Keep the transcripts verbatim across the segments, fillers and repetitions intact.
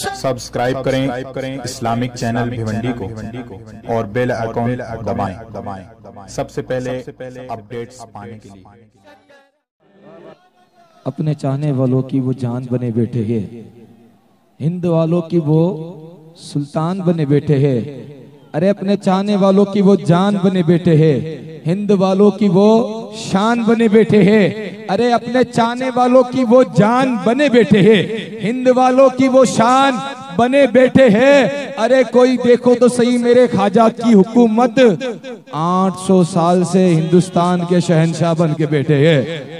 Subscribe करें करें Islamic channel Bhiwandi को और बेल आइकॉन दबाएं दबाएं सबसे पहले अपडेट्स पाने के लिए। अपने चाहने वालों की वो जान बने बैठे हैं, हिंद वालों की वो सुल्तान बने बैठे हैं। अरे अपने चाहने वालों की वो जान बने बैठे हैं, हिंद वालों की वो शान बने बैठे हैं। अरे अपने चाहने वालों की वो जान बने बैठे हैं, हिंद वालों की वो शान बने बैठे हैं। अरे कोई देखो तो सही मेरे ख्वाजा की हुकूमत आठ सौ साल से हिंदुस्तान के शहंशाह बन के बैठे हैं।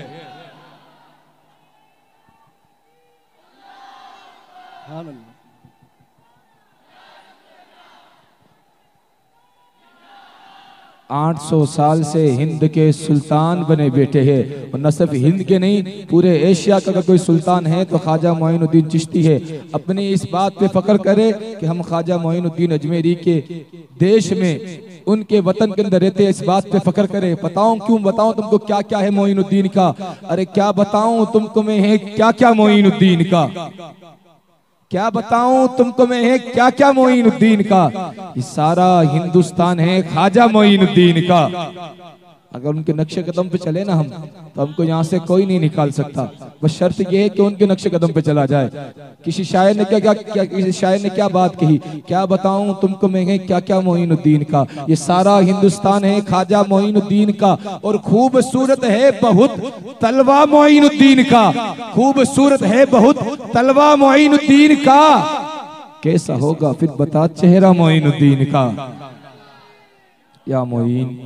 आठ सौ साल से हिंद के सुल्तान बने बैठे हैं, और न सिर्फ हिंद के नहीं पूरे एशिया का कोई सुल्तान है तो ख्वाजा मोइनुद्दीन चिश्ती है। अपनी इस बात पे फख्र करे कि हम ख्वाजा मोइनुद्दीन अजमेरी के देश में उनके वतन के अंदर रहते हैं, इस बात पे फख्र करे। बताऊं क्यों बताऊं तुमको क्या क्या है मोइनुद्दीन का? अरे क्या बताऊं तुमको मैं है क्या क्या मोइनुद्दीन का, क्या बताऊं तुमको मैं है क्या क्या मोइनुद्दीन का। ये सारा हिंदुस्तान है ख्वाजा मोइनुद्दीन का। अगर उनके नक्शे कदम पे चले ना हम तो हमको यहाँ से कोई नहीं निकाल सकता, बस शर्त ये है कि उनके नक्शे कदम पे चला जाए। किसी शायर ने क्या क्या, क्या किसी शायर ने क्या बात कही, क्या बताऊं तुमको मैं है क्या क्या मोइनुद्दीन का। ये सारा हिंदुस्तान है ख्वाजा मोइनुद्दीन का, और खूबसूरत है बहुत तलवा मोइनुद्दीन का, खूबसूरत है बहुत तलवा मोइनुद्दीन का। कैसा होगा फिर बता चेहरा मोइनुद्दीन का। या मोइन,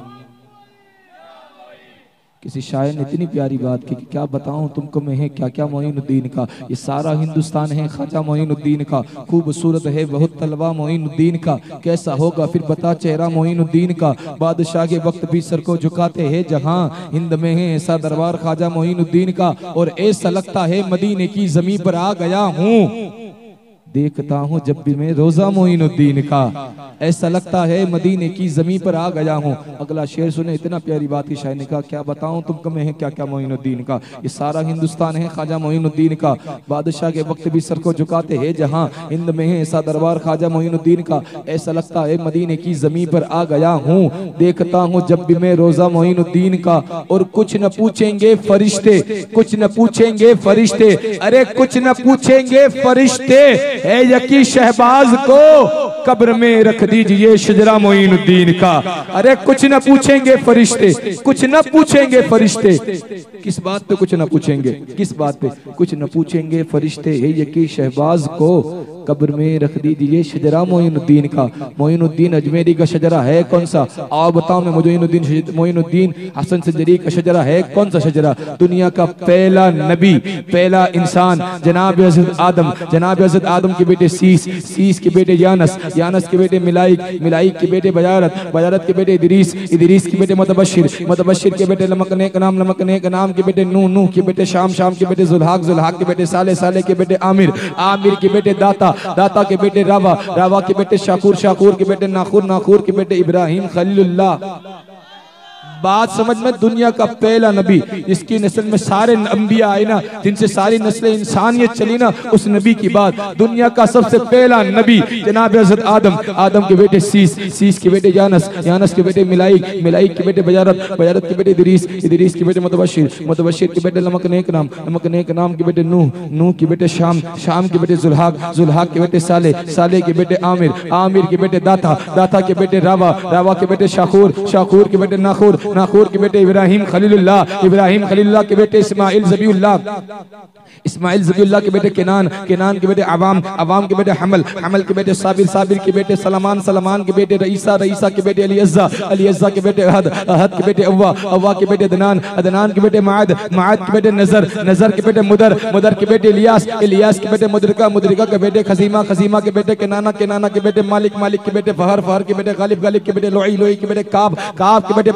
किसी शायर ने इतनी प्यारी बात की कि क्या बताऊं तुमको मैं है क्या क्या मोइनुद्दीन का। ये सारा हिंदुस्तान है ख्वाजा मोइनुद्दीन का, खूबसूरत है बहुत तलवा मोइनुद्दीन का। कैसा होगा फिर बता चेहरा मोइनुद्दीन का। बादशाह के वक्त भी सर को झुकाते हैं जहां, हिंद में है ऐसा दरबार ख्वाजा मोइनुद्दीन का। और ऐसा लगता है मदीने की जमीन पर आ गया हूँ, देखता हूँ जब भी मैं रोजा मोइनुद्दीन का। ऐसा लगता है मदीने की जमीन पर आ गया हूँ। अगला शेर सुने, इतना प्यारी बात की शायर ने कहा, क्या बताऊं तुमको मैं है क्या क्या मोइनुद्दीन का। ये सारा हिंदुस्तान है ख्वाजा मोइनुद्दीन का। बादशाह के वक्त भी सर को झुकाते हैं जहां, हिंद में है ऐसा दरबार ख्वाजा मोइनुद्दीन का। ऐसा लगता है मदीने की जमीन पर आ गया हूँ, देखता हूँ जब भी मैं रोजा मोइनुद्दीन का। और कुछ न पूछेंगे फरिश्ते, कुछ न पूछेंगे फरिश्ते, अरे कुछ न पूछेंगे फरिश्ते, है यकी शहबाज को कब्र में रख दीजिए शजरा मोइनुद्दीन का। अरे कुछ न पूछेंगे फरिश्ते, कुछ न पूछेंगे फरिश्ते। किस बात पे कुछ न पूछेंगे, किस बात पे कुछ न पूछेंगे फरिश्ते, है यकी शहबाज को कब्र में रख दीजिए शजरा मोइनुद्दीन का। मोइनुद्दीन अजमेरी का शजरा है कौन सा? आओ बताओ मैं, मोइनुद्दीन मोइनुद्दीन हसन सजरी का शजरा है कौन सा शजरा? दुनिया का पहला नबी, पहला इंसान जनाब हज़रत आदम, जनाब हज़रत आदम के बेटे सीस, सीस के बेटे यानस, यानस के बेटे मिलाइक, मिलाइक के बेटे बजारत, बजारत के बेटे इदरीस, इदरीस के बेटे मुतबशिर, मुतबशिर के बेटे लमकने का नाम, लमकने का नाम के बेटे नूह, नूह के बेटे शाम, शाम के बेटे जुल्हाक, जुल्हाक के बेटे साले, साले के बेटे आमिर, आमिर के बेटे दाता, दाता के बेटे रावा, रावा के बेटे शाकुर, शाकुर के बेटे नाखुर, नाखुर के बेटे इब्राहिम खलीलुल्लाह। बात समझ में, दुनिया का पहला नबी जिसकी नस्ल में सारे अंबिया आए ना, जिनसे सारी नस्ल इंसानियत चली ना, उस नबी की बात। दुनिया का सबसे पहला नबी जनाब हज़रत आदम, आदम के बेटे सीस, सीस के बेटे यानस, यानस के बेटे मिलाइक, मिलाइक के बेटे बजारत, बजारत के बेटे इदरीस, इदरीस के बेटे मुतबशिर, मुतबशिर के बेटे लमकने का नाम, लमकने का नाम के बेटे नूह, नूह के बेटे शाम, शाम के बेटे जुल्हाक, जुल्हाक के बेटे साले, साले के बेटे आमिर, आमिर के बेटे दाता, दाता के बेटे रावा, रावा के बेटे शाकुर, शाकुर के बेटे नाखुर, नाखुर के बेटे इब्राहिम खलीलुल्लाह, इब्राहिम खलीलुल्लाह के बेटे इस्माइल ज़बीउल्लाह, इस्माइल ज़बीउल्लाह के बेटे केनान, केनान के बेटे अवाम, अवाम के बेटे हमल, हमल के बेटे साबिर, साबिर के बेटे सलमान, सलमान के बेटे रईसा, रईसा के बेटे अलीअज़्ज़ा, अलीअज़्ज़ा के बेटे अहद, अहद के बेटे अव्वा, अव्वा के बेटे अदनान, अदनान के बेटे माद, माद के बेटे नजर, नजर के बेटे मुदर, मुदर के बेटे इलियास, इलियास के बेटे मुदरिका, मुदरिका के बेटे खजीमा, खजीमा के बेटे केनाना, केनाना के बेटे मालिक, मालिक के बेटे फहर, फहर के बेटे गालिब, गालिब के बेटे लोई, लोई के बेटे काब, काब के बेटे अब्द मुर्रा,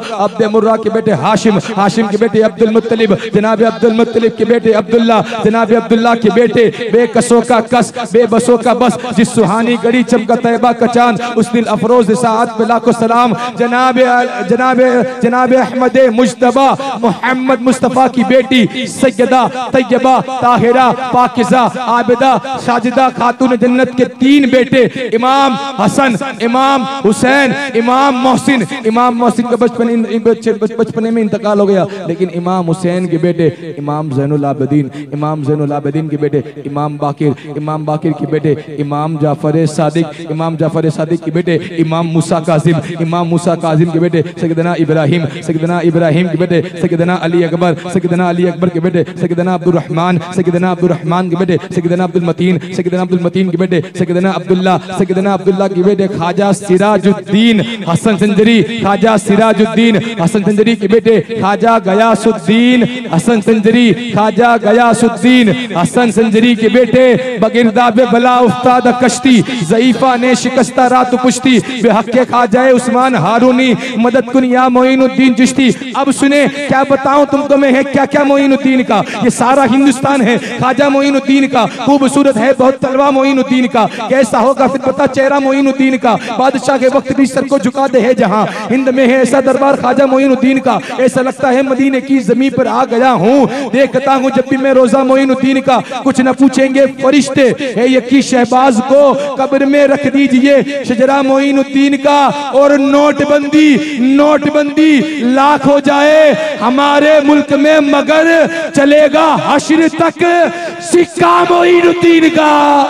अब्दे मुर्रा के बेटे हाशिम, हाशिम के बेटे अब्दुल मुत्तलिब, जनाब अब्दुल मुत्तलिब के बेटे अब्दुल्ला, जनाब अब्दुल्ला के बेटे बेकसों का कस बेबसों का बस, जिस सुहानी गड़ी चमका तैयबा का चांद, उस दिल अफरोज सात पे लाखों सलाम। जनाब जनाब जनाब अहमद मुज्तबा मोहम्मद मुस्तफ़ा की बेटी सैयदा तैयबा ताहिरा पाकिज़ा आबिदा साजिदा खातून जन्नत के तीन बेटे इमाम हसन, इमाम हुसैन, इमाम मोहसिन। इमाम मोहसिन का बचपन बचपने में इंतकाल हो गया, लेकिन इमाम हुसैन के बेटे इमाम ज़ैनुल आबिदीन, इमाम ज़ैनुल आबिदीन के बेटे इमाम बाकिर, इमाम बाकिर के बेटे इमाम जाफर सादिक, इमाम जाफर सादिक के बेटे इमाम मूसा काजिम, इमाम मूसा काजिम के बेटे सैयदना इब्राहिम, सैयदना इब्राहिम के बेटे सैयदना अली अकबर, सैयदना अली अकबर के बेटे सैयदना अब्दुल रहमान, सैयदना अब्दुल रहमान के बेटे सैयदना अब्दुल मतीन, सैयदना अब्दुल मतीन के बेटे सैयदना अब्दुल्ला, सैयदना अब्दुल्ला के बेटे ख्वाजा सिराजुद्दीन हसन संजरी, ख्वाजा सिराजुद्दीन हसन संजरी के बेटे ख्वाजा गयासुद्दीन हसन संजरी, ख्वाजा गयासुद्दीन हसन संजरी के बेटे बगिरदा बे बला उस्ताद कश्ती, ज़ईफा ने शिकस्ता रात पुश्ती, बेहक़्क़े ख्वाजा उस्मान हारूनी, मदद कुन या मोइनुद्दीन चिश्ती। अब सुने क्या बताऊं तुमको मैं है क्या क्या मोइनुद्दीन का, ये सारा हिंदुस्तान है ख्वाजा मोइनुद्दीन का, खूबसूरत है बहुत तलवा मोइनुद्दीन का, कैसा होगा फिर पता चेहरा मोइनुद्दीन का, बादशाह के वक्त भी सर को झुका दे है जहां, हिंद में है ऐसा दरबार ख्वाजा मोइनुद्दीन का, ऐसा लगता है मदीने की जमीन पर आ गया हूँ, देखता हूँ जब भी मैं रोजा मोइनुद्दीन का। कुछ न पूछेंगे फरिश्ते है यकी शहबाज को कब्र में रख दीजिए शजरा मोइनुद्दीन का, और नोटबंदी नोटबंदी लाख हो जाए हमारे मुल्क में मगर चलेगा हश्र तक सिक्का मोइनुद्दीन का।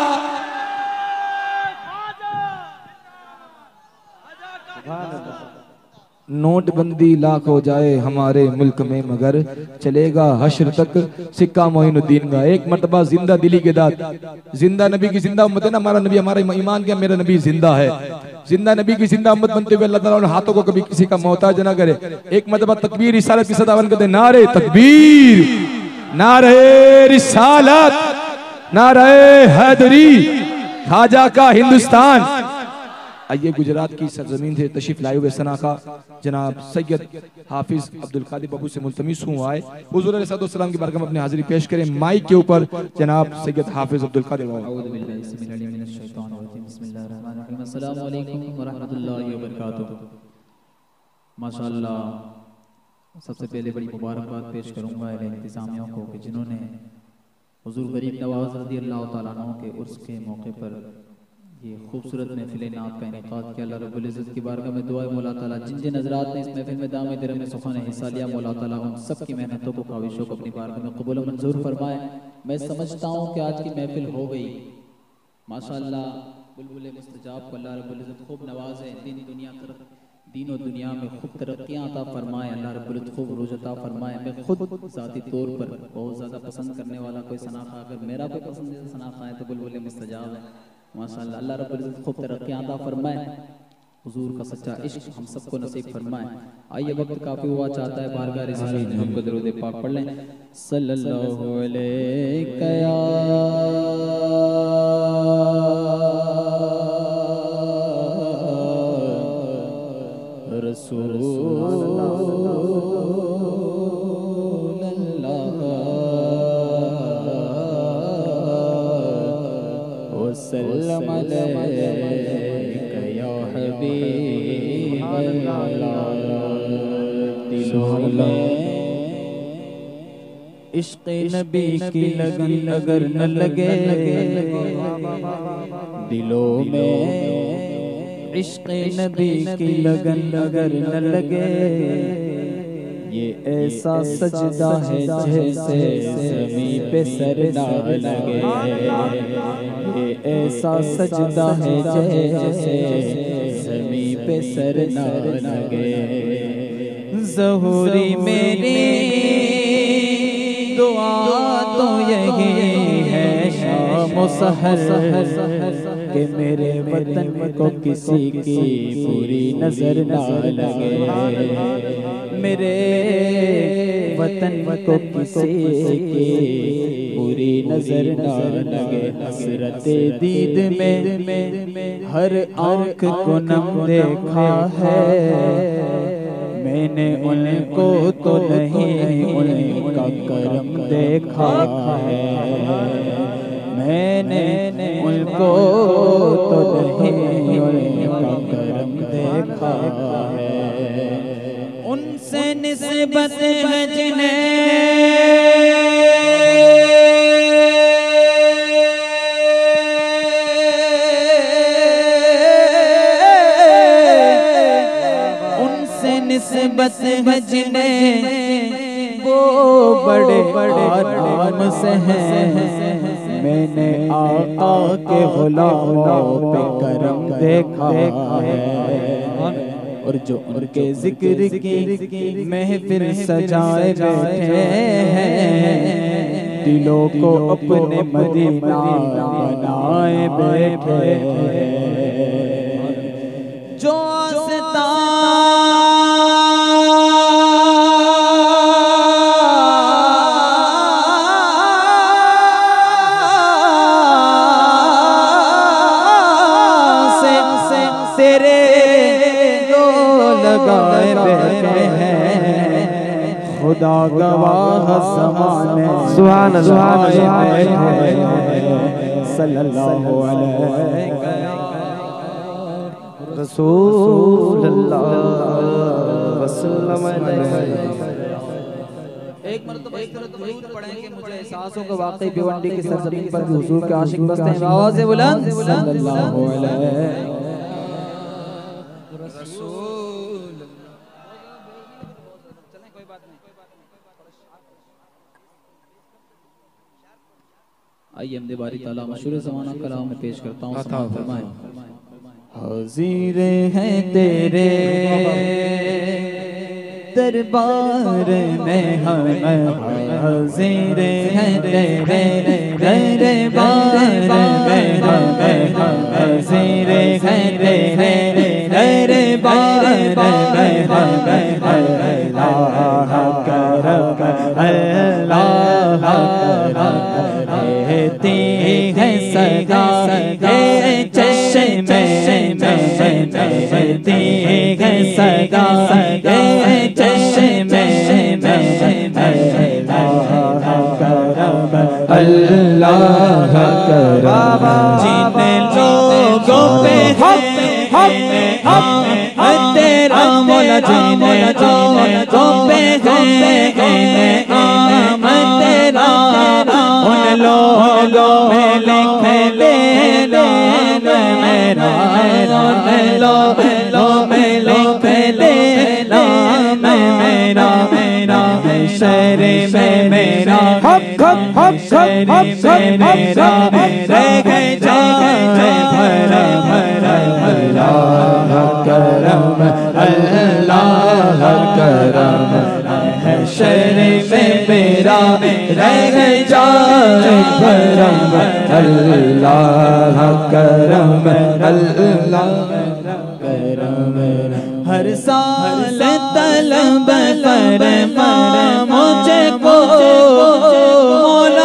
नोटबंदी लाख हो जाए हमारे मुल्क में मगर चलेगा हश्र तक सिक्का मोइनुद्दीन का। एक मर्तबा जिंदा दिली के दाद, जिंदा नबी की जिंदा उम्मत है ना, हमारा नबी हमारा ईमान क्या, मेरा नबी जिंदा है, जिंदा नबी की जिंदा उम्मत बनते हुए अल्लाह ताला उन हाथों को कभी किसी का मोहताज ना करे। एक मर्तबा तकबीर रिसालत की सदावन करते, नारे तकबीर, नारे रिसालत, नारे हैदरी, ख्वाजा का हिंदुस्तान। आइए गुजरात की सरजमीन से तशरीफ लाए हुए सनाखा जनाब सैयद हाफिज अब्दुल कादिर बाबू से मुल्तमिस हूँ आए हुजूर अलैहिस्सलाम की बारगाह में अपनी हाजिरी पेश करें। माइक के ऊपर जनाब सैयद हाफिज अब्दुल कादिर बाबू। अस्सलामु अलैकुम व रहमतुल्लाहि व बरकातुहू। माशाअल्लाह, सबसे पहले बड़ी मुबारकबाद पेश करूँगा अहले इंतज़ामिया को कि जिन्होंने हुजूर गरीब नवाज़ रज़ियल्लाहु तआला अन्हु के उर्स के मौके पर ये खूबसूरत महफिल नात का इनेकाद किया। अल्लाह रब्बुल इज़्ज़त की बारगाह में दुआ है मौला ताला जिन जिन हज़रात ने इस महफिल में दाम दर में सुखान हिस्सा लिया, मौला ताला उन सब की मेहनतों को ख्वाहिशों को अपनी बारगाह में कबूल मंजूर फरमाए। मैं समझता हूँ कि आज की महफिल हो गई माशाअल्लाह, बुलबुल मुस्तजाब को अल्लाह रब्बुल इज़्ज़त खूब नवाजे, दीन दुनिया तरफ दीन और दुनिया में खूब तरक्कियाँ अता फरमाए, अल्लाह रब्बुल इज़्ज़त खूब रोज़ अता फरमाए। मैं खुद ज़ाती तौर पर बहुत ज़्यादा पसंद करने वाला कोई सनाखा, अगर मेरा कोई पसंदीदा सनाखा है तो बुलबुल मुस्तजाब है माशाअल्लाह। अल्लाह रब्बुल इज़्ज़त खूब तरक्कियाँ अता फरमाए, हुजूर का सच्चा इश्क हम सबको नसीब फरमाए। आइए वक्त काफ़ी हुआ, चाहता है बारगाह रिज़ाल में हम दरूद पाक पढ़ लें। सल्लल्लाहु अलैहि या रसूल वसल्लम अलैका या हबीब अल्लाह। दिलों में इश्क़ नबी की लगन अगर न लगे, दिलों में इश्क़ नबी की लगन अगर न लगे, ये ऐसा सजदा है जैसे ज़मीं पे सर ना लगे, ये ऐसा सजदा है जैसे ज़मीं पे सर ना लगे। ज़हूरी मेरी दुआ तो यही है शाम व सहर कि मेरे वतन को किसी की बुरी नजर ना लगे, मेरे वतन को किसी की बुरी नजर ना लगे। हसरत दीद में हर आँख को नम देखा है, मैंने उनको तो नहीं उनका करम देखा है, मैंने उनको तो नहीं उनका करम देखा है। उनसे निस्बत है जिन्हें निस्बत है जिन्हें वो बड़े आराम से हैं। मैंने आका के गुलामों पे करम देखा है, और जो उनके जिक्र की महफिल सजाए बैठे हैं, दिलों को अपने मदीना बनाए बैठे हैं। जो तेरे जो लगाए बैठे हैं, खुदा गवाह ज़माने सुभान अल्लाह सल्लल्लाहु अलैहि रसूलुल्लाह वसल्लम। एक मरतबा एक तरह दुरूद पढ़ेंगे, मुझे एहसास होगा वाकई भिवंडी की सरजमीन पर भी हुजूर के आशिक बसते हैं। आवाज़ बुलंद सल्लल्लाहु अलैहि आइए हमदे बारी ताला मशहूर ज़माना कलाम में पेश करता हूँ। फरमाएं हाज़िर हैं तेरे दरबार में हम, हाज़िर हैं तेरे दरबार में हम, हाज़िर हैं तेरे दरबार में हम। अल्लाह करम अल्लाह करम कहती है सदा के चश्मे में, कहती है सदा के चश्मे में। अल्लाह करम जिन लोगों पे हक तेरा मौला, जिन लोगों पे है आम तेरा, उन लोगों में लिख ले नाम मेरा, उन लोगों में लिख ले नाम मेरा। मेरा शहर में मेरा हक हक शहर में मेरा रह जाए भरा भरा। अल्लाह करम अल्लाह करम शहर में मेरा रह जाए भरम। अल्लाह करम अल्लाह करम हर साल तलब फरमा मुझको मौला।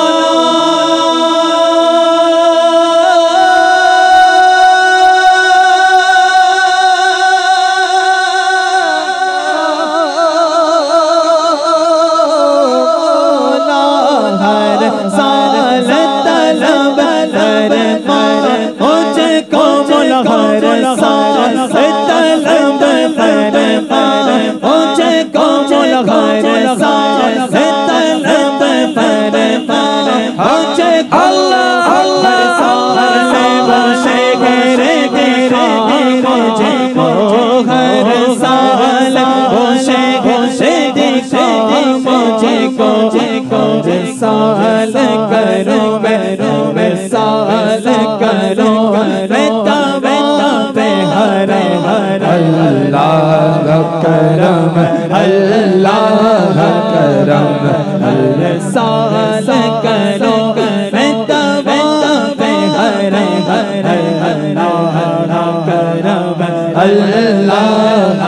साल करो मेरो में साल करो बेटा बेटा पे हर हर। अल्लाह करम अल्लाह करम साल करो बेटा बेटा पे हर हर। अल्लाह करम अल्लाह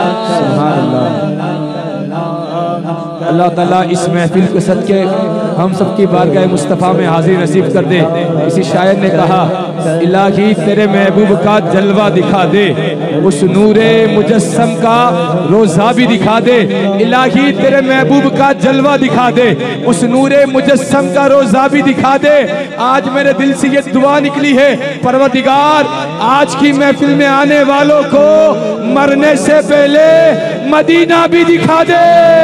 अल्लाह ताला इस महफिल के सदके हम सबकी बारगाह मुस्तफ़ा में हाजिर नसीब कर दे। इसी शायर ने कहा इलाही तेरे महबूब का जलवा दिखा दे, उस नूरे मुजस्सम का रोजा भी दिखा दे। इलाही तेरे महबूब का जलवा दिखा दे, उस नूरे मुजस्सम का रोजा भी दिखा दे। आज मेरे दिल से ये दुआ निकली है, परवरदिगार आज की महफिल में आने वालों को मरने से पहले मदीना भी दिखा दे।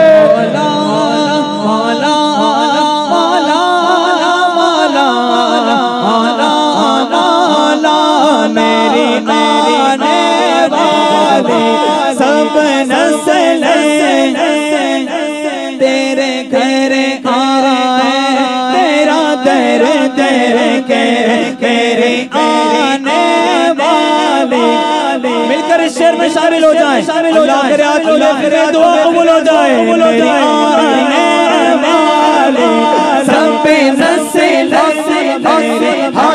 सब नस्ल तेरे घर आए, तेरा दर दर के तेरे आने वाले। मिलकर इस शेर में शामिल हो जाए, शामिल हो जाए, अल्लाह करे दुआ कबूल हो जाए। आने वाले सब पे नस्ल वाले,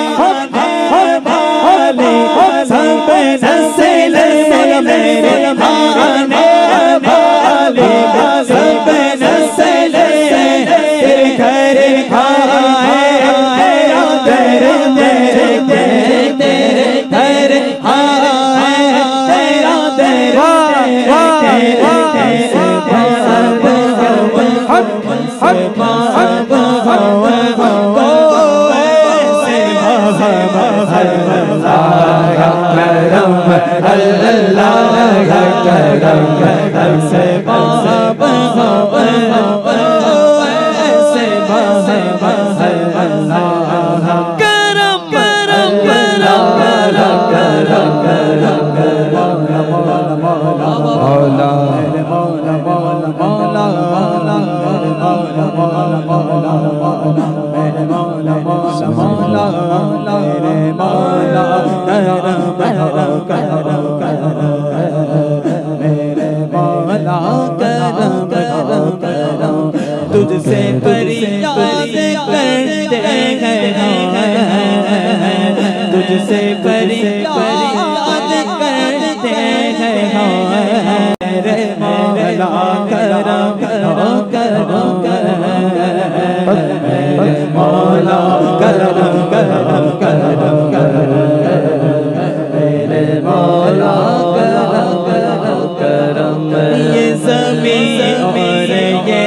सब पे नस्ल मेरे आने वाले, सब नस्ल तेरे घर आए, तेरा दर दर तेरे घर आए, तेरा दर तुझसे फरियाद करते हैं, तुझसे फरियाद करते हैं, रे मौला करम करो करो मेरे मौला करम करो करो मेरे मौला करम करो करम। ये ज़मीन और ये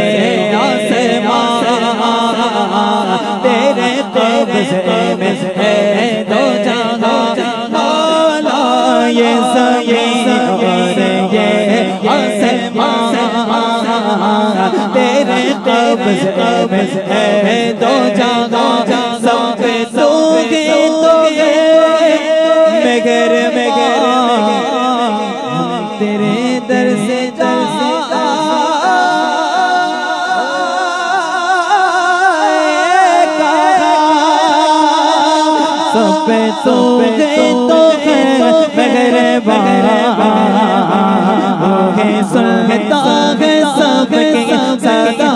तेरे कब्ज़े में है दो जहां मौला। ये ज़मीन और ये आसमां तेरे कब्ज़े में है दो जहां। सब पे तोगे तोगे मगर मगर तेरे दर से तो गए तो है मगर बागे सुनता है सबके सदा।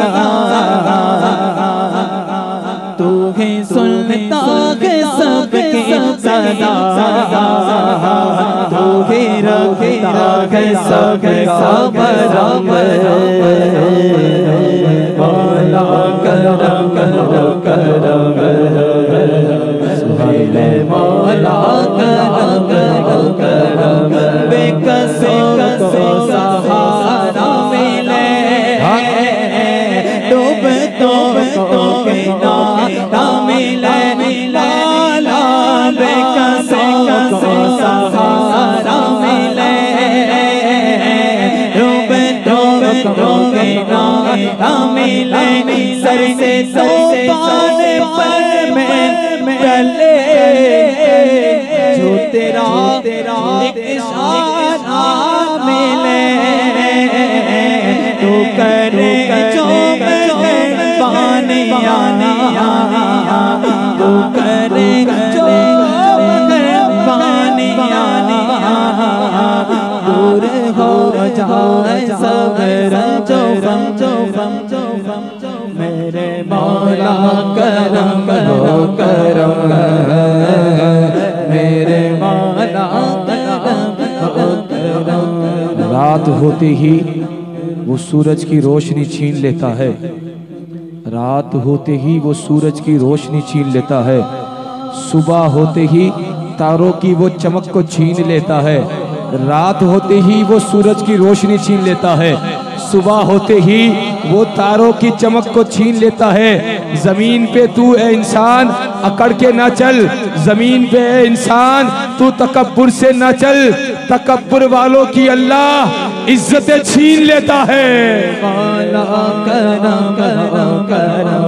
तू है सुनता है सबके सदा, तू है रखता है सबका बराबर। मौला करम करो करम मेरे मौला करम करो करम। बेकसों को सहारा मिले, डूबतों को किनारा मिले। मौला बेकसों को सहारा मिले, डूबतों को किनारा मिले। सर से तूफान पर में चले जो तेरा तेरा एक इशारा मिले। तू करे जो पानिया, तू करे जो पानिया। दूर हो जाए सब रंजो फंजो फंजो फंजो मेरे मौला करम करो करम मेरे मौला करम करो करम। रात होते ही वो सूरज की रोशनी छीन लेता है, रात होते ही वो सूरज की रोशनी छीन लेता है। सुबह होते ही तारों की वो चमक को छीन लेता है। रात होते ही वो सूरज की रोशनी छीन लेता है, सुबह होते ही वो तारों की चमक को छीन लेता है। जमीन पे तू ए इंसान अकड़ के ना चल, जमीन पे ए इंसान तू तकब्बुर से ना चल, तकब्बुर वालों की अल्लाह इज्जतें छीन लेता है। मौला करम करम करम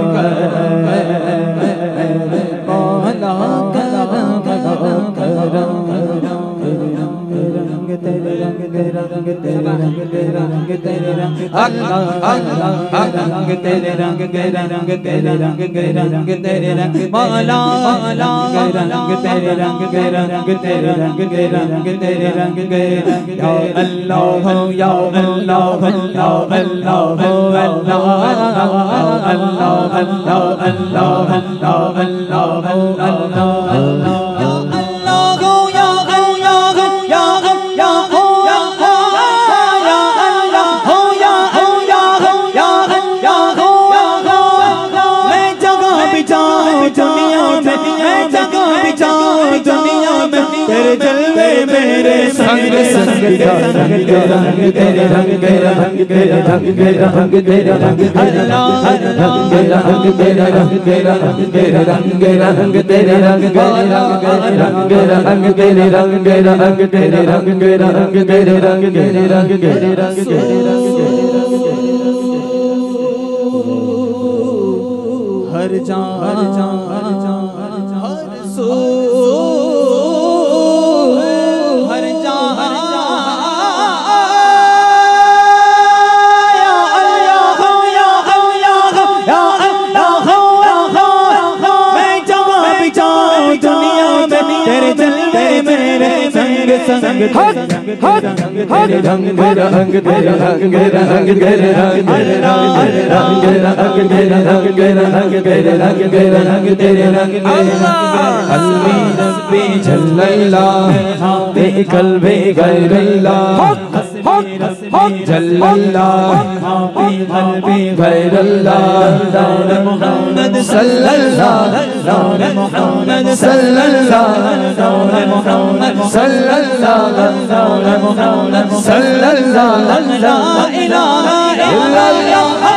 मौला करम करम करम तेरे रंग तेरा रंग तेरा रंग तेरा रंग तेरे रंग अल्लाह अल्लाह रंग तेरे रंग तेरा रंग तेरे रंग तेरा रंग तेरे रंग मौला मौला रंग तेरे रंग तेरा रंग तेरे रंग तेरा रंग तेरे रंग या अल्लाह या अल्लाह या अल्लाह अल्लाह अल्लाह अल्लाह अल्लाह अल्लाह अल्लाह तेरे जलवे मेरे संग संग रंग तेरे रंग तेरा रंग तेरा रंग तेरा रंग तेरा रंग अल्लाह रंग तेरा रंग तेरा रंग तेरा रंग तेरा रंग तेरा रंग तेरा रंग तेरा रंग तेरे रंग तेरा रंग तेरे रंग तेरा रंग तेरे रंग तेरे रंग तेरे रंग तेरे रंग हर जा हर जा हर जा हर सो संग हक हक हक रंग रंग तेरा रंग तेरा रंग तेरे रंग रंग रंग तेरा रंग तेरा रंग तेरे रंग तेरा रंग तेरे रंग अल्लाह अल्लाह रब्बी जल्लल्ला बे कल्बे गैरल्ला हक हक हक जल्लल्ला बे कल्बे गैरल्ला दौलत मोहम्मद सल्लल्लाहु दौलत मोहम्मद सल्लल्लाहु दौलत मोहम्मद सल्लल्लाहु दौलत मोहम्मद सल्लल्लाहु ला इलाहा इल्लल्लाह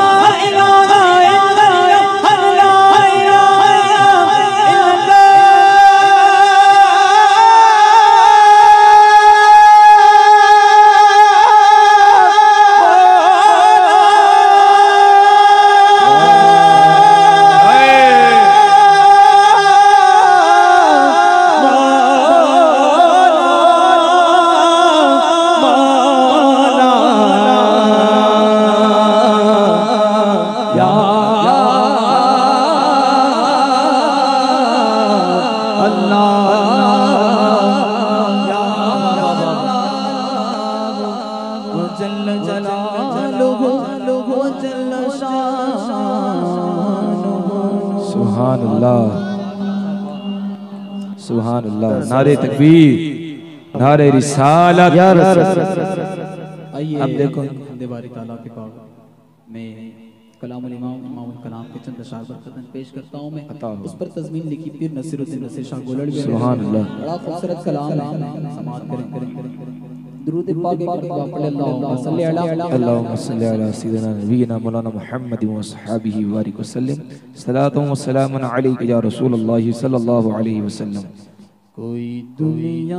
नारे तकबीर नारे रिसालत या रसूल। आइए अब देखो दीवारी ताला के पाक मैं कलामुल इमाम इमामुल कलाम के चंद अशार बरकतन पेश करता हूं। मैं उस पर तज़मीन लिखी पीर नसीरुद्दीन नसीर शाह गोलड़ भी सुभान अल्लाह। बड़ा खूबसूरत कलाम है, समाअत करें करें दुरूद पाक एक मरतबा पढ़ अल्लाहुम्मा सल्ली अला अल्लाहुम्मा सल्ली अला सय्यिदिना नबीना मौलाना मुहम्मद व अस्हाबिही व बारिक वसल्लम सलातु व सलामुन अलैका या रसूलुल्लाह सल्लल्लाहु अलैहि वसल्लम। कोई दुनिया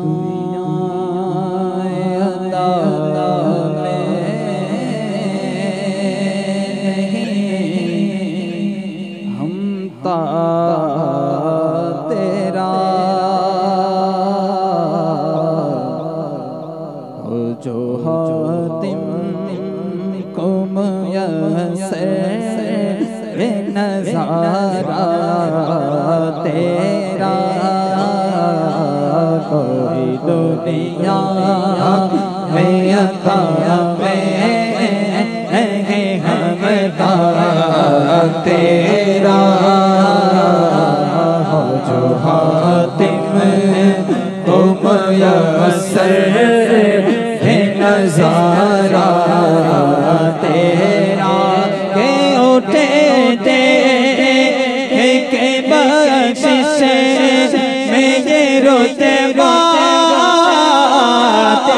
अता हम ता तेरा हो जो हातिम को मयसर नज़ारा तेरा कोई दुनिया में अता में हम ता तेरा हो जो हातिम को मयसर नज़ारा तेरा के उठे ते के बख्शिश में ये रोते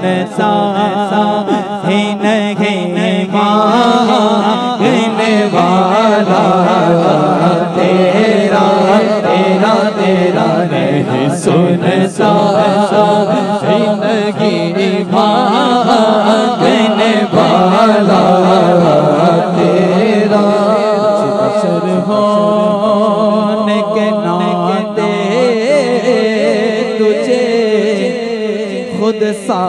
सा ही नहीं मांगने वाला तेरा तेरा तेरा नहीं सुनता जिंदगी मांगने वाला तेरा बशर होने के नाते तुझे खुद सा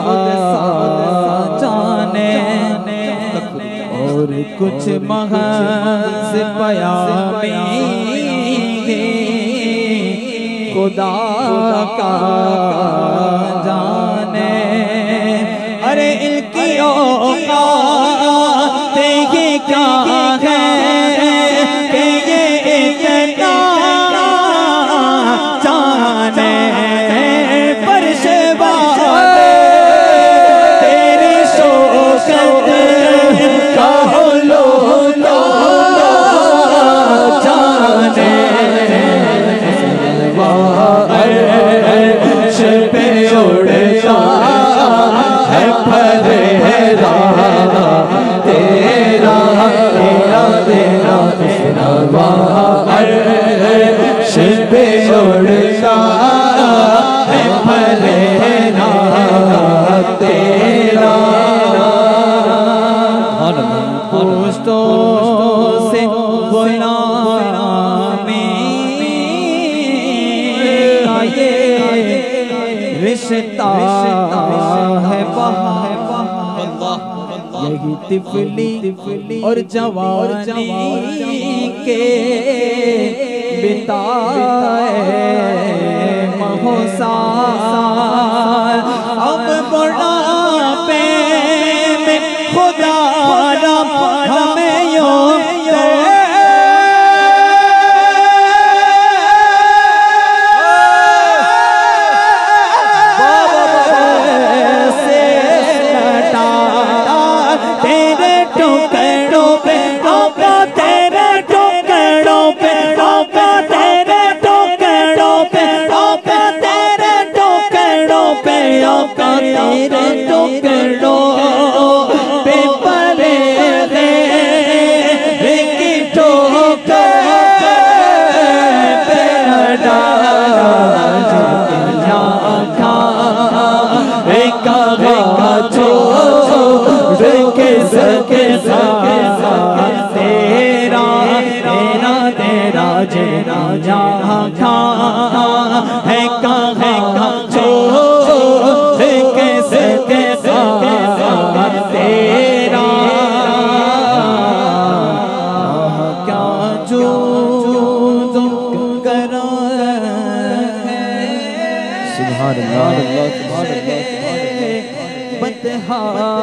जाने और कुछ महज पयामी खुदा का जाने। अरे इनकी औकात ये क्या है कि ये इतना जाने पर शेवा तेरी शोकत का लो लो जाने पे उड़ता है फरेरा तेरा तेरा तेरा तेरा अर्श पे उड़ता है फरेरा तेरा पुश्तों से गुलामी ये रिश्ता है यही तिफली और जवानी के बिताए महोसाल अब बुढ़ापे में खुदा हमें यूं जहाँ है कहाँ छोड़ कैसे कैसा तेरा क्या जो करा है सुभान अल्लाह सुभान अल्लाह बतहा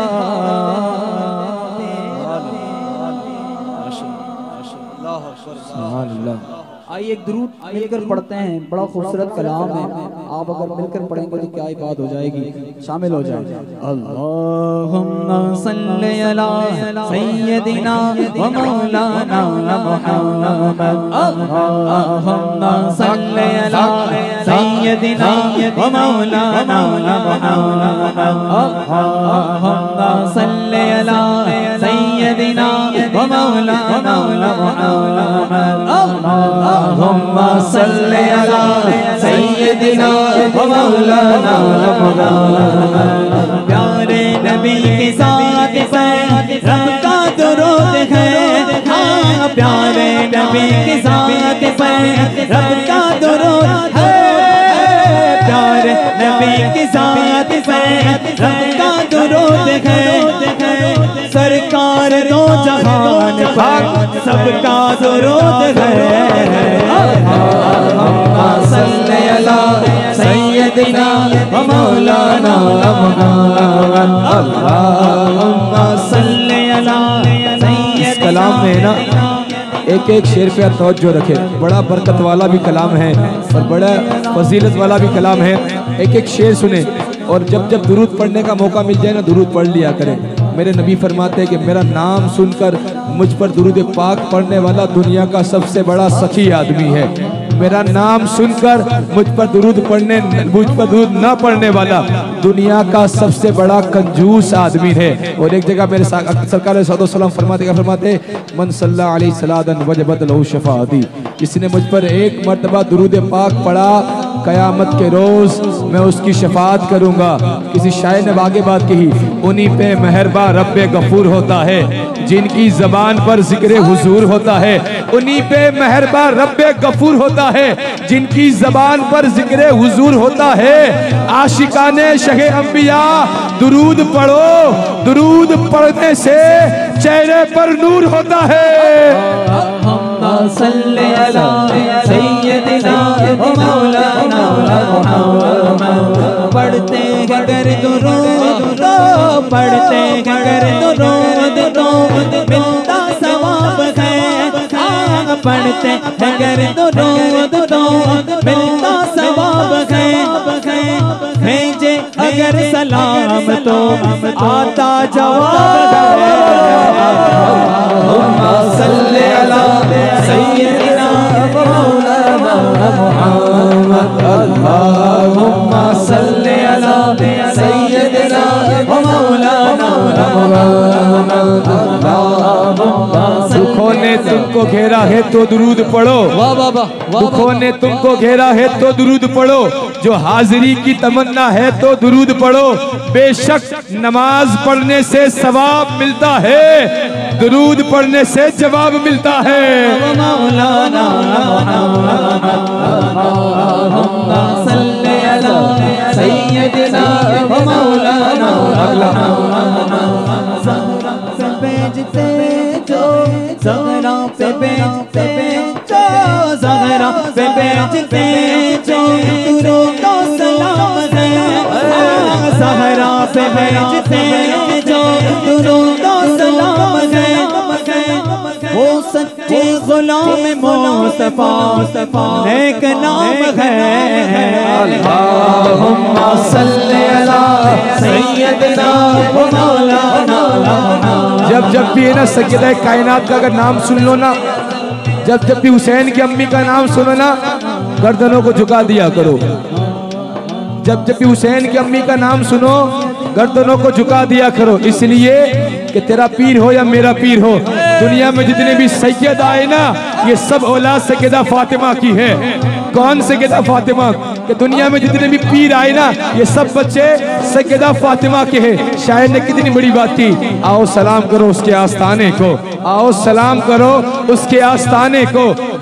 सुभान अल्लाह। आइए एक दुरूद मिलकर पढ़ते हैं, बड़ा खूबसूरत कलाम है, आप अगर मिलकर पढ़ेंगे तो क्या ही बात हो जाएगी, शामिल हो जाए। अल्लाहुम्मा सल्ली अला सय्यदिना व मौलाना मुहम्मद अल्लाहुम्मा सल्ली अला सय्यदिना व मौलाना मुहम्मद अल्लाहुम्मा सल्ली अला सय्यदिना व मौलाना मुहम्मद अल्लाहुम्मा सल्ली अला सय्यदिना व मौलाना मुहम्मद। प्यारे नबी के साथ रब का दुरूद है, हाँ प्यारे नबी के साथ रब का दुरूद है, प्यारे नबी के साथ रब का दुरूद है, सरकार दो जहान पर सबका दुरूद है। अल्लाहुम्मा सल्ली अला सय्यदिना व मौलाना मुहम्मद अल्लाहुम्मा सल्ली अला सय्यदिना। इस कलाम में ना एक एक शेर पे तवज्जो रखे, बड़ा बरकत वाला भी कलाम है और बड़ा फजीलत वाला भी कलाम है। एक एक शेर सुने और जब जब दुरूद पढ़ने का मौका मिल जाए ना दुरूद पढ़ लिया करें। मेरे नबी फरमाते हैं कि मेरा नाम सुनकर मुझ पर दुरूद पाक पढ़ने वाला दुनिया का सबसे बड़ा सखी आदमी है। मेरा नाम सुनकर मुझ पर दुरूद पढ़ने मुझ पर दुरूद ना पढ़ने वाला दुनिया का सबसे बड़ा कंजूस आदमी है। और एक जगह मेरे सरकार सल्लल्लाहु फरमाते फरमाते मन सल्ला अलैहि सलातन वजबत लहू शफाअती, जिसने मुझ पर एक मर्तबा दुरूद पाक पढ़ा कयामत के रोज मैं उसकी शफाअत करूंगा। किसी शायर ने आगे बात कही, उन्हीं पे मेहरबा रब्बे गफूर होता है जिनकी जबान पर जिक्र हुजूर होता है। उन्हीं पे मेहरबा रब्बे गफूर होता है जिनकी जबान पर जिक्र हुजूर होता है। आशिकाने शहे अंबिया दुरूद पढ़ो, दुरूद पढ़ने से चेहरे पर नूर होता है। सल्ले अला सय्यदिना मौलाना पढ़ते अगर दुरूद पढ़ते अगर दुरूद मिलता सवाब है। पढ़ते अगर दुरूद मिलता सवाब है। भेजे अगर सलाम तो आता जवाब है। सल्ले अला सय्यदिना मौलाना मुहम्मद अल्लाहुम्मा सल्ले अला सय्यदिना मौलाना मुहम्मद अल्लाहुम्मा। दुखों ने तुमको घेरा है तो दुरूद पढ़ो, वाह वाह वाह। दुखों ने तुमको घेरा है तो दुरूद पढ़ो, जो हाजिरी की तमन्ना है तो दुरूद पढ़ो। बेशक नमाज पढ़ने से सवाब मिलता है, दुरूद पढ़ने से जवाब मिलता है। मौलाना सल्ले अला सय्यदिना मौलाना बेचते जो ज़हरा पे बेचते जो ज़हरा पे बेचते जो दुरूद और सलाम है। ज़हरा पे बेचते जो दुरूद और सलाम है। वो सच्चे गुलाम मुस्तफा नेक नाम है। अल्लाहुम्मा सल्ले अला सय्यदिना मौलाना। जब जब भी है ना सैयदा कायनात का अगर नाम सुन लो ना, जब जब भी हुसैन की अम्मी का नाम सुनो ना, गर्दनों को झुका दिया करो। जब जब भी हुसैन की अम्मी का नाम सुनो, गर्दनों को झुका दिया करो। इसलिए कि तेरा पीर हो या मेरा पीर हो, दुनिया में जितने भी सैयद आए ना, ये सब औलाद सैयदा फातिमा की है। कौन सैयदा फातिमा? कि दुनिया में जितने भी पीर आए ना, ये सब बच्चे सैयदा फातिमा के हैं। शायर ने कितनी बड़ी बात की, आओ सलाम करो उसके आस्थाने को, आओ सलाम करो उसके आस्थाने को।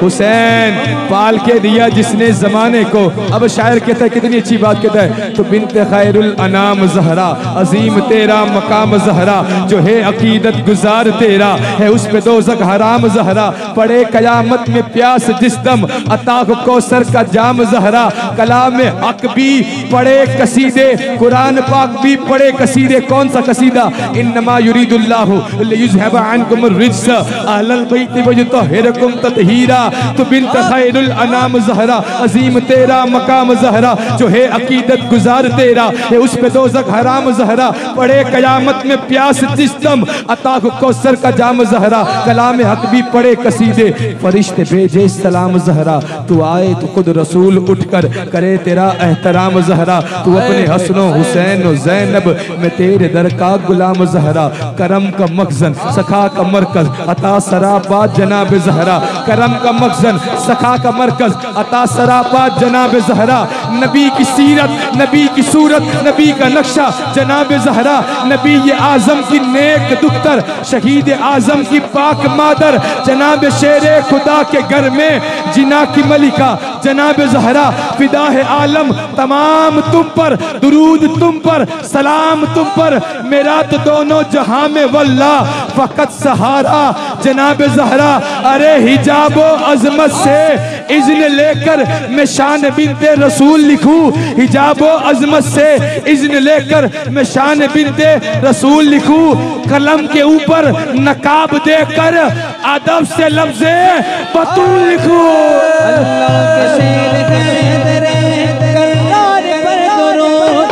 हुसैन पाल के दिया जिसने जमाने को। अब शायर कहता है, कितनी अच्छी बात कहता है, तो बिन्ते खैरुल अनाम ज़हरा अजीम तेरा मकाम ज़हरा, जो है अकीदत गुजार तेरा है उस पे दोज़ख हराम ज़हरा। पड़े कयामत में प्यास जिस दम अता कौसर का जाम ज़हरा। कलाम हक भी पढ़े कसीदे, कुरान पाक भी पढ़े कसीदे। कौन सा कसीदा? इन्नमा युरीदुल्लाहु लियुज़हिबा अन्कुम रिज्स अहलल बैति वयुतहिरकुम तत्हीरा। तो बिन्त खैरुल अनाम ज़हरा अजीम तेरा मकाम ज़हरा, जो है अकीदत गुजार तेरा है उस पे दोज़ख हराम ज़हरा। पढ़े कयामत में प्यास जिस दम अता कौसर का जाम ज़हरा। कलाम हक भी पढ़े कसीदे, फरिश्ते भेजे सलाम ज़हरा। तू आए तो खुद रसूल उठकर करे तेरा एहतराम ज़हरा। तू अपने हसनो हुसैन ज़ैनब में तेरे दर का गुलाम ज़हरा। करम का मखज़न सखा का मरकज अता सरापा जनाब ज़हरा। करम का मखज़न सखा का मरकज अता सरापा जनाब ज़हरा। नबी की सीरत, नबी की सूरत, नबी का नक्शा जनाब ज़हरा। नबी ये आज़म की नेक दुख्तर, शहीद आज़म की पाक मादर, जनाब शेरे खुदा के घर में जिना की मलिका जनाब ज़हरा। फिदा है आलम तमाम तुम पर, दुरूद तुम पर, सलाम तुम पर, मेरा तो दोनों जहां में वल्ला फकत सहारा जनाब ज़हरा। अरे हिजाबो अजमत से इज़्न लेकर मैं शान बिनते रसूल लिखूं, हिजाबो अजमत से इज़्न लेकर मैं शान बिनते रसूल लिखूं। कलम के ऊपर नकाब देकर अदब से लफ्ज़े बतूल लिखूं। अल्लाह के शेर है तेरे करनार पर दुरूद,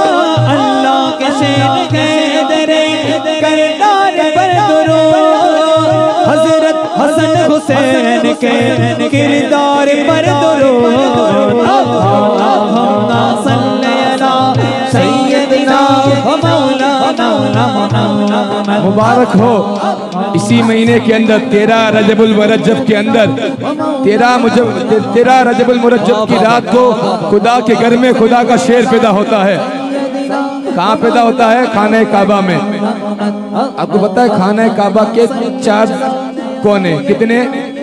अल्लाह के शेर है तेरे करनार पर दुरूद। हज़रत हसन हुसैन के किरदार पर दुरूद अल्लाहुम्मा सल्ली अला सय्यदिना व मौलाना मुहम्मद। मुबारक हो इसी महीने के अंदर तेरह रजबुल मुरज्जब के अंदर तेरह मुजब तेरह रजबुल मुरज्जब की रात को खुदा के घर में खुदा का शेर पैदा होता है। कहाँ पैदा होता है? खाने काबा में। आपको पता है खाने काबा के चार कोने कितने?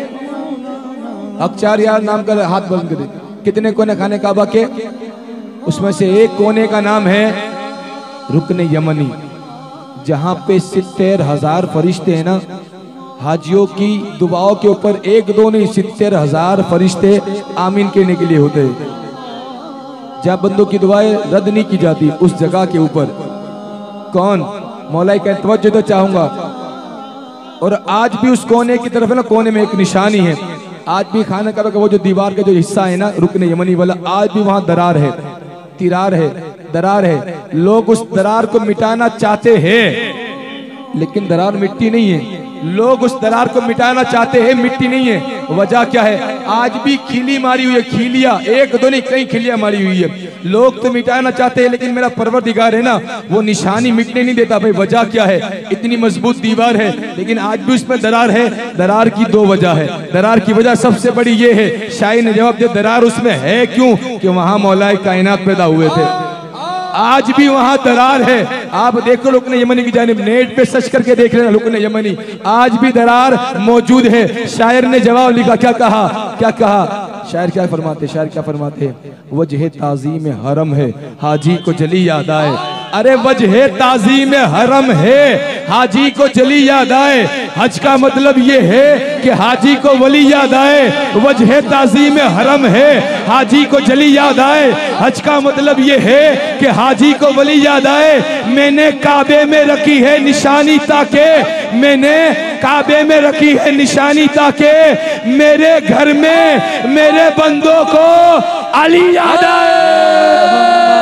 अब चार यार नाम कर हाथ बंद कर। कितने कोने खाने काबा के? उसमें से एक कोने का नाम है रुकने यमनी, जहाँ पे सित्तेर हजार फरिश्ते हैं ना, हाजियों की दुआओं के ऊपर एक दो नहीं सित्तेर हजार फरिश्ते आमीन कहने के लिए होते हैं। जहाँ बंदों की दुआएं रद्द नहीं की जाती उस जगह के ऊपर कौन? मौला का तवज्जो तो चाहूंगा। और आज भी उस कोने की तरफ है ना, कोने में एक निशानी है। आज भी खाना का वो जो दीवार का जो हिस्सा है ना रुकने यमनी वाला, आज भी वहां दरार है, तिरार है, दरार है। लोग उस दरार को मिटाना चाहते हैं लेकिन दरार मिट्टी नहीं है। लोग उस दरार को मिटाना चाहते हैं, मिट्टी नहीं है। वजह क्या है? आज भी खिली मारी हुई है, खिलिया एक दो नहीं कई खिलियां मारी हुई है। लोग तो मिटाना चाहते हैं लेकिन मेरा परवरदिगार है ना वो निशानी मिटने नहीं देता। भाई वजह क्या है? इतनी मजबूत दीवार है लेकिन आज भी उसमें दरार है। दरार की दो वजह है। दरार की वजह सबसे बड़ी ये है, शायरी ने जवाब दिया दरार उसमें है क्यों कि वहां मौलाए कायनात पैदा हुए थे। आज भी वहां दरार है। आप देखो रुकने यमनी की जानिब नेट पे सर्च करके देख रहे हैं रुकने यमनी, आज भी दरार मौजूद है। शायर ने जवाब लिखा, क्या कहा? क्या कहा? शायर क्या फरमाते? शायर क्या फरमाते? वजह ताज़ीम हरम है हाजी को जली याद आए। अरे वजह ताज़ीम हरम है हाजी को जली याद आए। हज का मतलब ये है कि हाजी को वली याद आए। वजह ताज़ीम हरम है हाजी को जली याद आए। हज का मतलब ये है कि हाजी को वली याद आए। मैंने काबे में रखी है निशानी ताके मैंने काबे में रखी है निशानी ताके मेरे घर में मेरे बंदों को अली याद आए।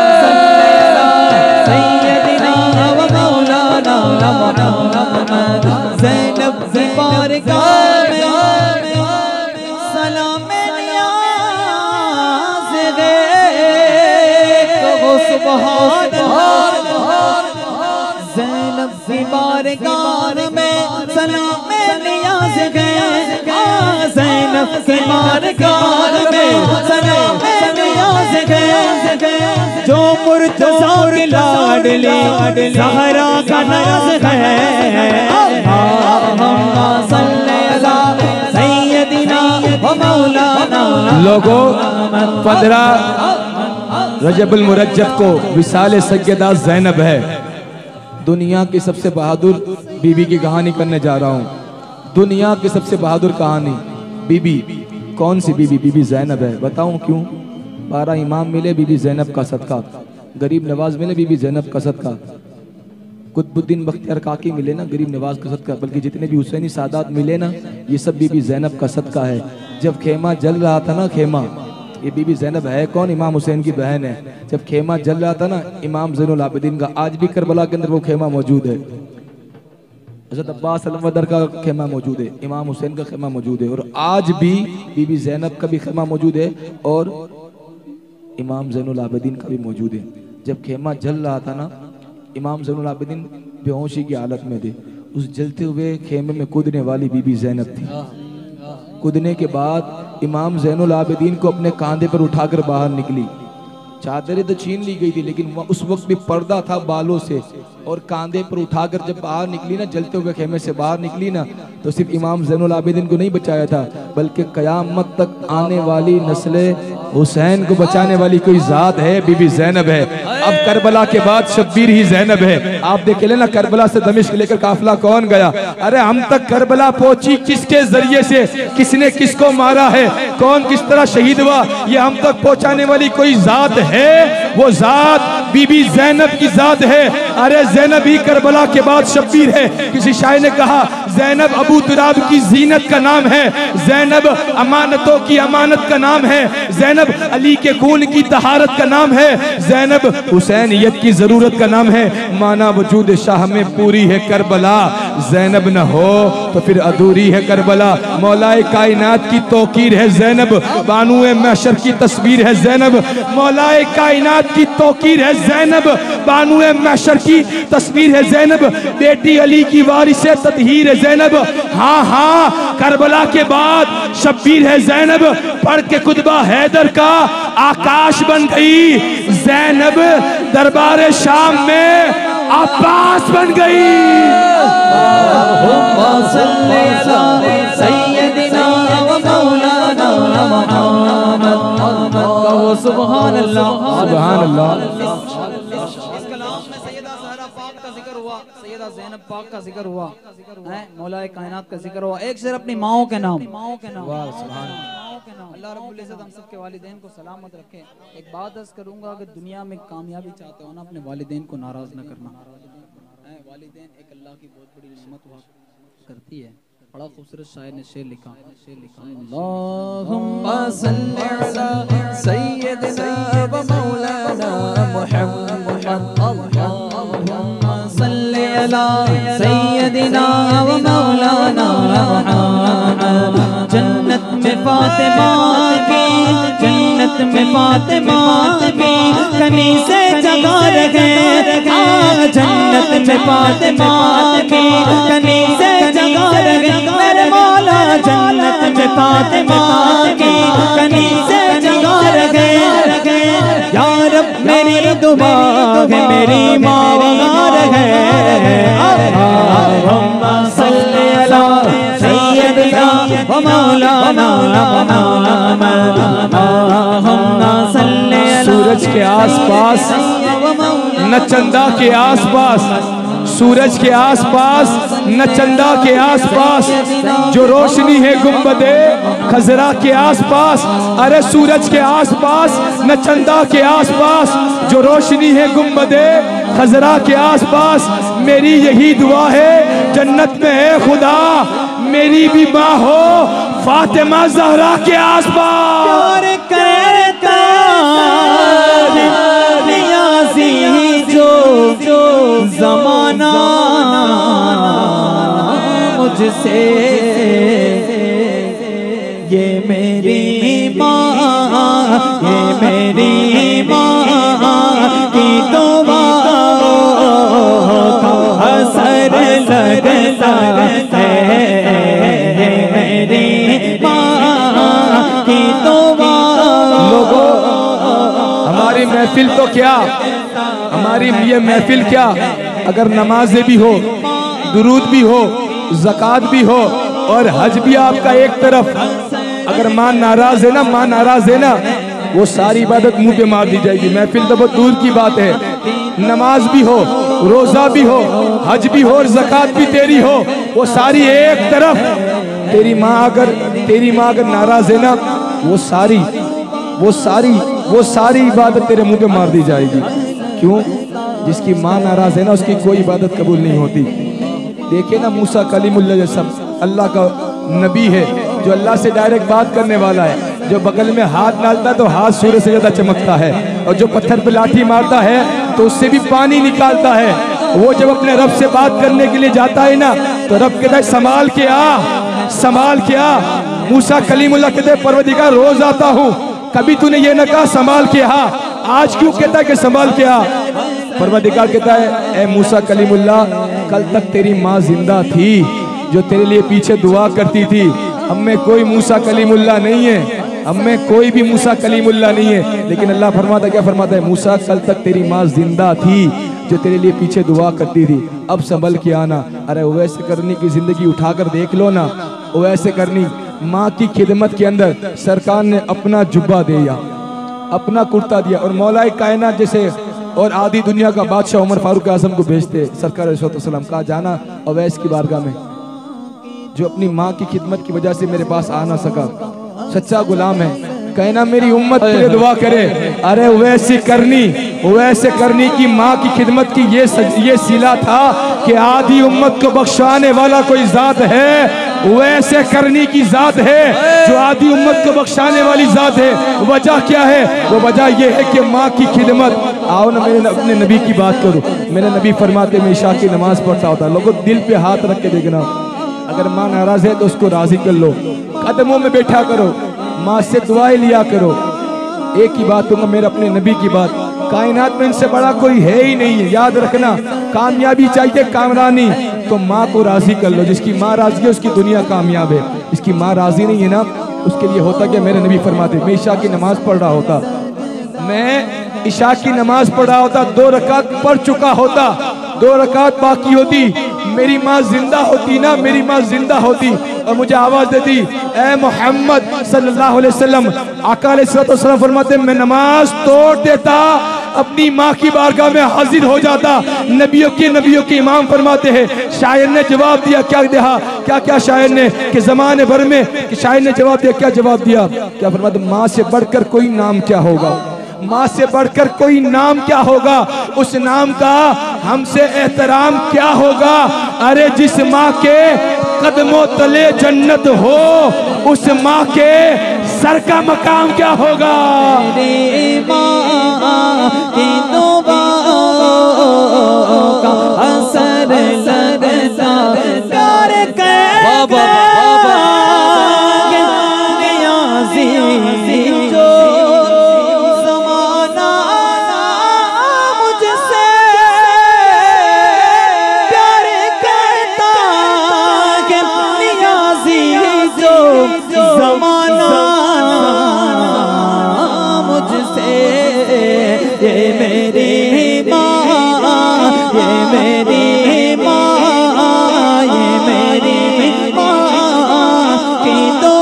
बारगाह में सलाम नियाज़ गए। ज़ैनब की बारगाह में सलाम नियाज़ गए। जो मुर्तज़ा के लाडले ज़हरा का नाज़ है। अल्लाहुम्मा सल्ली अला सय्यदिना व मौलाना। लोगों पंद्रह रजबुल मुरज्जब को विसाल सैयदा ज़ैनब है। दुनिया की सबसे बहादुर बीबी की कहानी करने जा रहा हूँ। दुनिया की सबसे बहादुर कहानी बीबी। कौन सी बीबी? बीबी ज़ैनब है। बताऊँ क्यों? बारह इमाम मिले बीबी ज़ैनब का सदका, गरीब नवाज मिले बीबी ज़ैनब का सदका, कुतुबुद्दीन बख्तियार काकी मिले ना गरीब नवाज का सदका, बल्कि जितने भी हुसैनी सादात मिले ना ये सब बीबी ज़ैनब का सदका है। जब खेमा जल रहा था ना, खेमा, ये बीबी ज़ैनब है कौन? इमाम हुसैन की बहन है। जब खेमा जल रहा था ना इमाम ज़ैनुल आबिदीन का, आज भी करबला के अंदर वो खेमा मौजूद है। हज़रत अब्बास अलमदर का खेमा मौजूद है, इमाम हुसैन का खेमा मौजूद है, और आज भी बीबी ज़ैनब का भी खेमा मौजूद है और इमाम ज़ैनुल आबिदीन का भी मौजूद है। जब खेमा जल रहा था ना इमाम ज़ैनुल आबिदीन बेहोशी की हालत में थे। उस जलते हुए खेमे में कूदने वाली बीबी ज़ैनब थी। कूदने के बाद इमाम ज़ैनुल आबिदीन को अपने कांधे पर उठाकर बाहर निकली। चादरें तो छीन ली गई थी लेकिन उस वक्त भी पर्दा था बालों से, और कांधे पर उठाकर जब बाहर निकली ना, जलते हुए खेमे से बाहर निकली ना, तो सिर्फ इमाम ज़ैनुल आबिदीन को नहीं बचाया था बल्कि क़यामत तक आने वाली नस्ल हुसैन को बचाने वाली कोई ज़ात है, बीबी ज़ैनब है। अब करबला के बाद शब्बीर ही ज़ैनब है। आप देख लेना करबला से दमिश्क लेकर काफिला कौन गया? अरे हम तक करबला पहुंची किसके जरिए से, किसने किसको मारा है, कौन किस तरह शहीद हुआ, ये हम तक पहुंचाने वाली कोई ज़ात है। वो ज़ात बीबी ज़ैनब की ज़ात है। अरे ज़ैनब ही करबला के बाद शब्बीर है। किसी शायर ने कहा जैनब अबू तुराब की जीनत का नाम है, जैनब अमानतों की अमानत का नाम है, जैनब अली के खून की तहारत का नाम है, जैनब हुसैनियत की जरूरत का नाम है। माना वजूद शाह में पूरी है करबला, जैनब न हो तो फिर अधूरी है करबला। मौलाए कायनात की तौकीर है जैनब, बानुए महशर की तस्वीर है जैनब। मौलाए कायनात की तौकीर है जैनब, बानुए महशर की तस्वीर है जैनब। बेटी अली की वारिसे ततहीर है जैनब। हाँ हाँ करबला के बाद शब्बीर है जैनब। पढ़ के खुतबा हैदर का आकाश बन गई जैनब, दरबार शाम में अब्बास बन गई। सुभान अल्लाह सुभान अल्लाह। इस कलाम में सैयदा ज़हरा पाक का जिक्र हुआ, सैयदा ज़ैनब पाक का जिक्र हुआ, हैं मौलाए कायनात का जिक्र हुआ। एक सिर्फ अपनी माओ के नाम, माओ के नाम, वाह सुभान अल्लाह। अल्लाह रब्बुल इज़्ज़त हम सब के वालिदैन को सलामत रखे। एक बात अर्ज़ करूंगा, अगर दुनिया में कामयाबी चाहते हो ना, अपने वालिदैन को नाराज न करना। वालिदैन एक अल्लाह की बहुत बड़ी नेमत हुआ करती है। बड़ा खूबसूरत शायर ने शेर लिखा, शेर लिखा अल्लाहुम्मा सल्ली अला सय्यिदिना व मौलाना मुहम्मद, अल्लाहुम्मा सल्ली अला सय्यिदिना व मौलाना मुहम्मद। जन्नत में फातिमा की, जन्नत में फातिमा की कनी से जगा रहे, जन्नत में फातिमा की कनी से जगा रहे मेरे मौला। जन्नत में फातिमा की कनी से जगा रहे या रब मेरी दुआ है मेरी मांग है। अल्लाहुम्मा सल्ली अला सय्यिदिना व मौलाना मुहम्मद, अल्लाहुम्मा सल्ली अला। सूरज के आसपास न चंदा के आसपास, सूरज के आसपास न चंदा के आसपास जो रोशनी है गुंबदे खजरा के आसपास। अरे सूरज के आसपास न चंदा के आसपास जो रोशनी है गुंबदे खजरा के आसपास। मेरी यही दुआ है जन्नत में है खुदा मेरी भी माँ हो फातिमा ज़हरा के आसपास। जो जमाना मुझसे ये मेरी माँ, ये मेरी माँ की दुआ का असर लगता है, मेरी माँ की दुआ। लोगों हमारी महफिल तो क्या, हमारी ये महफिल क्या, अगर नमाजें भी हो, दुरूद भी हो, ज़कात भी हो और हज भी आपका एक तरफ, अगर माँ नाराज है ना, माँ नाराज है ना, वो सारी इबादत मुंह पे मार दी जाएगी। महफिल तो बहुत दूर की बात है। नमाज भी हो, रोजा भी हो, हज भी हो और ज़कात भी तेरी हो, वो सारी एक तरफ। तेरी माँ अगर तेरी माँ अगर नाराज है ना, वो सारी वो सारी वो सारी इबादत तेरे मुंह पे मार दी जाएगी। क्यों? जिसकी माँ नाराज है ना, उसकी कोई इबादत कबूल नहीं होती। देखिए ना मूसा कलीमुल्लाह जैसा अल्लाह का नबी है, जो अल्लाह से डायरेक्ट बात करने वाला है, जो बगल में हाथ डालता है तो हाथ सूर्य से ज्यादा चमकता है, और जो पत्थर पे लाठी मारता है तो उससे भी पानी निकालता है। वो जब अपने रब से बात करने के लिए जाता है ना, तो रब कहता है संभाल के आ, संभाल के आ। मूसा कलीमुल्लाह कहते हैं परवरदिगार रोज आता हूँ, कभी तूने ये न कहा संभाल के आ, आज क्यों कहता है कि संभाल के आ? परवरदिगार कहता है ए मूसा कलीमुल्लाह, कल तक तेरी माँ जिंदा थी जो तेरे लिए पीछे दुआ करती थी। हम में कोई मूसा कलीमुल्लाह नहीं है, हम में कोई भी मूसा कलीमुल्लाह नहीं है, लेकिन अल्लाह फरमाता क्या फरमाता है, मूसा कल तक तेरी माँ जिंदा थी जो तेरे लिए पीछे दुआ करती थी, अब संभल के आना। अरे वैसे करनी की जिंदगी उठाकर देख लो ना, वैसे करनी। माँ की खिदमत के अंदर सरकार ने अपना जुब्बा दिया, अपना कुर्ता दिया, और मौलाए कायनात जैसे और आधी दुनिया का बादशाह उमर फारूक आजम को भेजते सरकार अलैहिस्सलाम, कहा जाना अवैस की बारगाह में, जो अपनी माँ की खिदमत की वजह से मेरे पास आ ना सका, सच्चा गुलाम है, कहना मेरी उम्मत के लिए दुआ करे। अरे वैसे करनी वैसे करनी की माँ की खिदमत की ये सज, ये सिला था कि आधी उम्मत को बख्शाने वाला कोई जात है, वैसे करनी की जात है जो आधी उम्मत को बख्शाने वाली जात है। वजह क्या है? वो वजह ये है कि माँ की खिदमत। आओ ना मेरे अपने नबी की बात करूँ। मेरे नबी फरमाते मैं इशा की नमाज पढ़ता होता। लोगों दिल पे हाथ रख के देखना, अगर माँ नाराज है तो उसको राजी कर लो, कदमों में बैठा करो, माँ से दुआएं लिया करो। एक ही बात कहूँगा मेरे अपने नबी की बात, कायनात में इनसे बड़ा कोई है ही नहीं है। याद रखना, कामयाबी चाहिए कामरानी तो माँ को राजी कर लो। जिसकी माँ राजी है उसकी दुनिया कामयाब है। इसकी माँ राजी नहीं है ना, उसके लिए होता क्या? मेरे नबी फरमाते मैं इशा की नमाज पढ़ रहा होता, मैं इशा की नमाज पढ़ रहा होता, दो रकात पढ़ चुका होता, दो रकात बाकी होती, मेरी माँ जिंदा होती ना, मेरी माँ जिंदा होती और मुझे आवाज देती ए मोहम्मद सल्लल्लाहु अलैहि वसल्लम। आका अलैहिस्सलाम फरमाते मैं नमाज तोड़ देता, अपनी माँ की बारगाह में हाजिर हो जाता। नबियों के नबियों के इमाम फरमाते हैं, शायर ने जवाब दिया क्या दिया क्या क्या शायर ने कि जमाने भर में कि शायर ने जवाब दिया क्या जवाब दिया क्या फरमाते माँ से बढ़कर कोई नाम क्या होगा, माँ से बढ़कर कोई नाम क्या होगा, उस नाम का हमसे एहतराम क्या होगा। अरे जिस माँ के कदमों तले जन्नत हो उस माँ के सर का मकाम क्या होगा। मेरी माँ की दुआओं का असर लगता प्यार के बाबा जो ज़माना मुझसे प्यार करता है, नियाज़ी जो ज़माना मुझसे, ये मेरी माँ, ये मेरी माँ, ये मेरी माँ की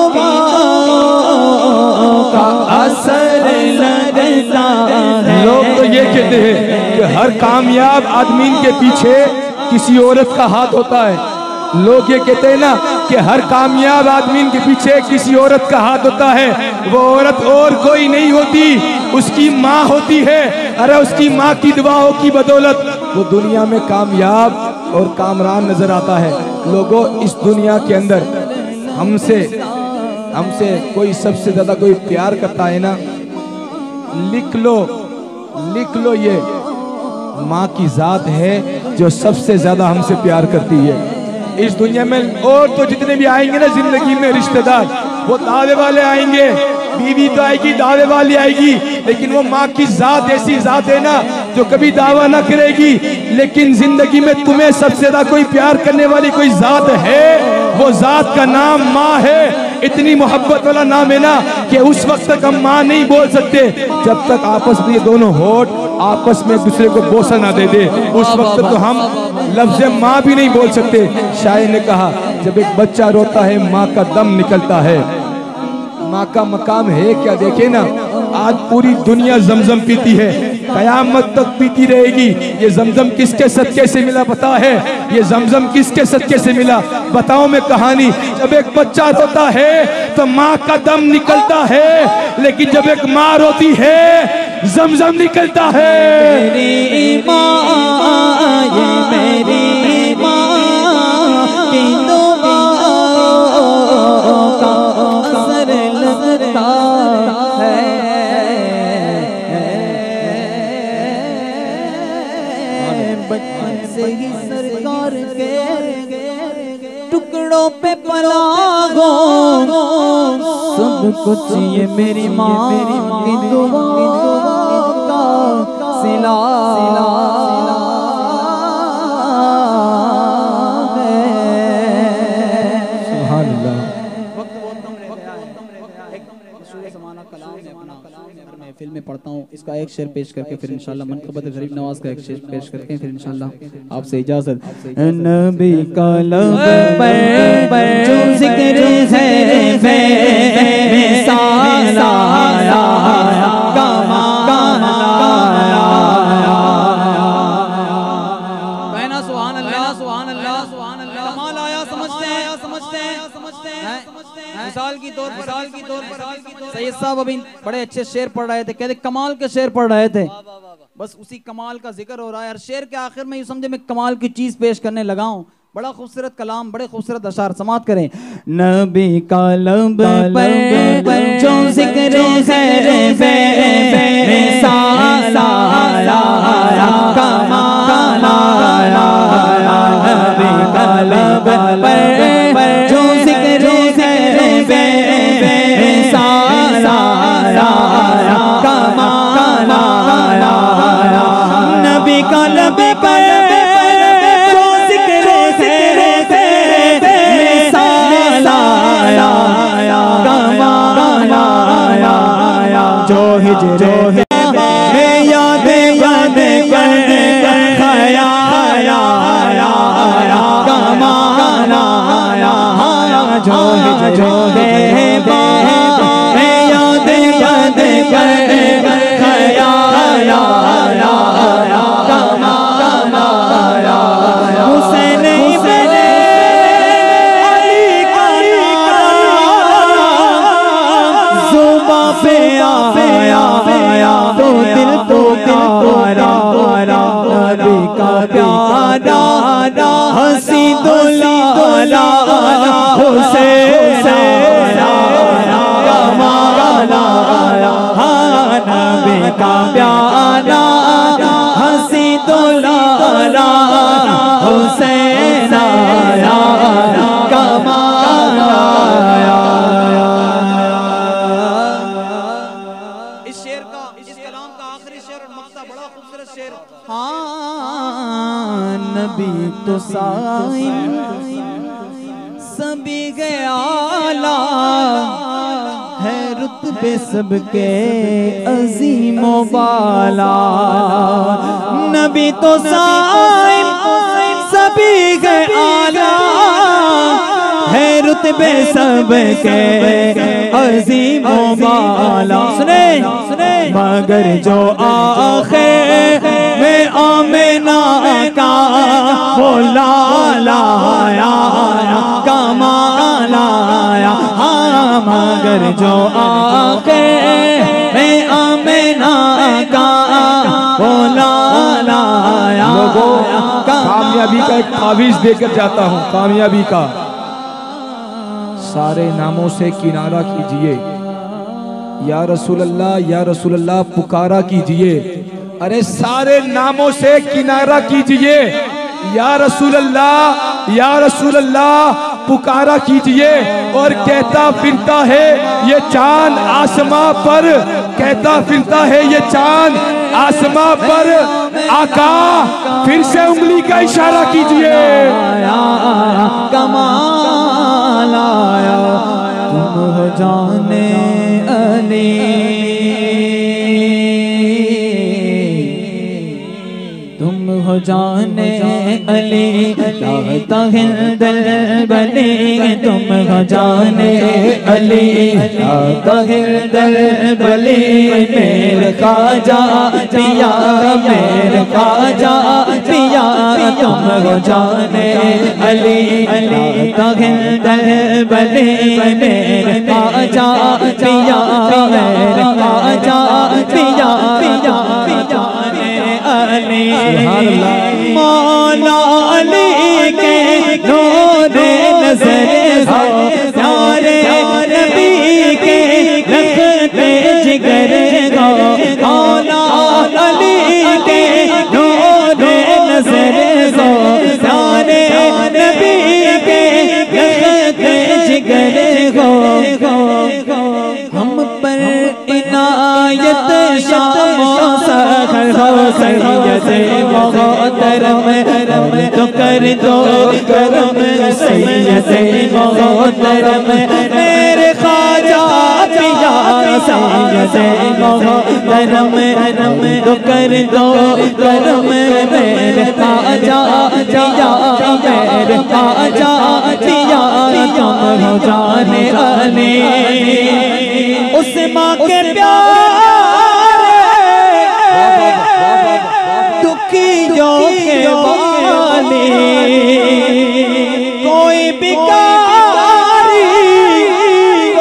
दुआओं का असर लगता है। लोग तो ये कहते हैं कि हर कामयाब आदमी के पीछे किसी औरत का हाथ होता है। लोग ये कहते हैं ना कि हर कामयाब आदमी के पीछे किसी औरत का हाथ होता है। वो औरत और कोई नहीं होती, उसकी माँ होती है। अरे उसकी माँ की दुआओं की बदौलत वो दुनिया में कामयाब और कामरान नजर आता है। लोगों इस दुनिया के अंदर हमसे हमसे कोई सबसे ज्यादा कोई प्यार करता है ना, लिख लो लिख लो ये माँ की जात है जो सबसे ज्यादा हमसे प्यार करती है इस दुनिया में। और तो जितने भी आएंगे ना जिंदगी में रिश्तेदार, वो दावे वाले आएंगे, बीवी तो आएगी दावे वाली आएगी, लेकिन वो माँ की जात ऐसी जात है ना जो कभी दावा ना करेगी। लेकिन जिंदगी में तुम्हें सबसे ज्यादा कोई प्यार करने वाली कोई जात है, वो जात का नाम माँ है। इतनी मोहब्बत वाला नाम है ना कि उस वक्त तक हम माँ नहीं बोल सकते जब तक आपस में ये दोनों होठ आपस में एक दूसरे को बोसा ना दे दे। उस वक्त तो हम लफ्ज़ माँ भी नहीं बोल सकते। शायर ने कहा जब एक बच्चा रोता है माँ का दम निकलता है। माँ का मकाम है क्या? देखे ना आज पूरी दुनिया जमजम पीती है, कयामत तक पीती रहेगी। ये जमजम किसके सदके से मिला पता है? ये जमजम किसके सदके से मिला बताओ मैं कहानी। जब एक बच्चा रोता है तो माँ का दम निकलता है, लेकिन जब एक माँ रोती है जमजम निकलता है। मेरी माँ, ये मेरी माँ की दुआओं का असर लगता है। बचपन से ही सरकार के टुकड़ों पे पला गो सब कुछ ये मेरी माँ की दुआओं का सिला है। सुभान अल्लाह। महफिल में पढ़ता हूँ, इसका एक शेर पेश करके फिर इंशाल्लाह मनक़बत गरीब नवाज का एक शेर पेश करके फिर इंशाल्लाह आपसे इजाजत। नबी का लब पर जो जिक्र है मिसाल आया कमाल आया। कहना सुभान अल्लाह सुभान अल्लाह सुभान अल्लाह। कमाल आया समझते हैं समझते हैं समझते हैं मिसाल की तौर पर मिसाल की तौर पर सैयद साहब अभी बड़े अच्छे शेर पढ़ रहे थे, कहते कमाल के शेर पढ़ रहे थे, बस उसी कमाल का जिक्र हो रहा है। हर शेर के आखिर में ये समझे मैं कमाल की चीज पेश करने लगा हूँ। बड़ा खूबसूरत कलाम, बड़े खूबसूरत अशार समात करें। नबी का लब पर जो जिक्र है बेसाला कमाल आया, नबी का लब पर जो जिक्र है बेसाला कमाल आया, नबी का लब पर जो हिजरे में याद बन कर खया कमाल आया, जो हिजरे में याद बन कर खया कमाल आया, हुसैन इब्न अली का जुबां पे आया तो दिल तो प्यारा, नबी का प्यारा हंसी दुलाला हुसैन कमाल आया, नबी का प्यारा हंसी दुलाला हुसैन कमाल आया। इस शेर का, इस कलाम का आखिरी शेर और मक्ता बड़ा खूबसूरत शेर। हाँ नबी तो साईं सभी गयाला है, रुतबे सबके अजीमो बाला, नबी तो साईं सभी गयाला है, रुतबे सबके अजीमो बाला। सुने सुने मगर जो आखिर में आमिना का वो लाला आया कमाल आया, हाँ मगर जो आखिर में आमिना का वो लाला आया। कामयाबी का एक तावीज़ देकर जाता हूँ, कामयाबी का सारे नामों से किनारा कीजिए, या रसूल अल्लाह या रसूल अल्लाह पुकारा कीजिए। अरे सारे नामों से किनारा कीजिए, या रसूल अल्लाह या रसूल अल्लाह पुकारा कीजिए। और कहता फिरता है ये चांद आसमां पर, कहता फिरता है ये चांद आसमां पर, आका फिर से उंगली का इशारा कीजिए। कमाल आया तुम हो जाने अली, तुम हो जाने अली लाता हिंदल बली, तुम हो जाने अली लाता हिंदल बली, मेरे खाजा पिया मेरे खाजा पिया, तुम हो जाने अली लाता हिंदल बली, मेरे खाजा पिया मेरे खाजा पिया पिया पिया अली, मौला अली के नूरे नजर हो, प्यारे नबी के रखते जिगर हो, मौला अली के नूरे नजर हो, प्यारे नबी के रखते जिगर हो। हम पर इनायत शाम सखर हो, सैयद मोहतरम तो कर दो करम, सैयद मोहतरम मेरे खाजा पिया, सैयद मोहतरम तो कर दो करम, मेरे खाजा पिया मेरे खाजा पिया, तुम हो जाने अली उस माँ के प्यार दुखियों के वाली, कोई बिकारी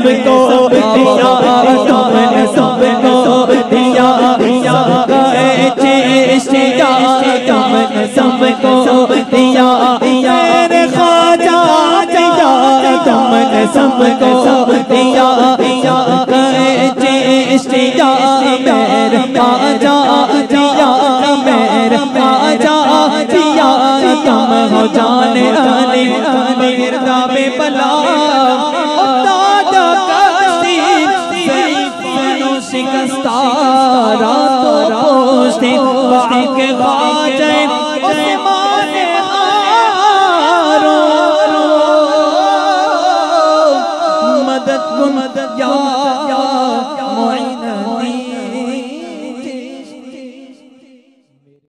सबको दिया, तुमने सबको दिया, सबका चिश्तिया तुमने सबको दिया, मेरे ख्वाजा दिया तुमने सबको दिया, सबका चिश्तिया मेरे ख्वाजा दिया, मेरे ख्वाजा दिया, तुम हो जाने आने मिर्जा में बला दादा कश्ती शिकस्ता रातों पोस्ते बाके